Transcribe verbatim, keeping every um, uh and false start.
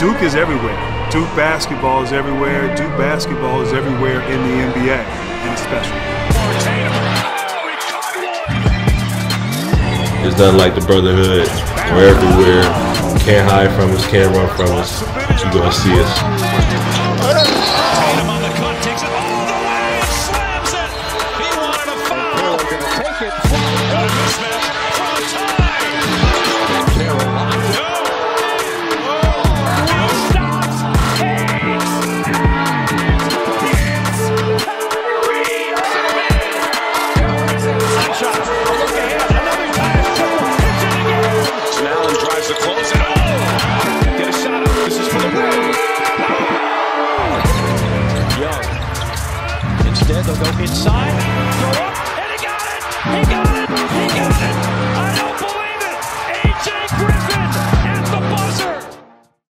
Duke is everywhere. Duke basketball is everywhere. Duke basketball is everywhere in the N B A, and it's special. It's nothing like the brotherhood. We're everywhere. Can't hide from us, can't run from us. You're gonna see us. Tatum on the cut, takes it all the way and slams it. He wanted a foul. They're gonna take it. Good mismatch for the tie. No. Oh, stops. Takes. Shot. Look ahead. Another time. Hits it again. Allen drives to close it. Oh. Get a shot up. This is for the win. Young. Instead, they'll go inside.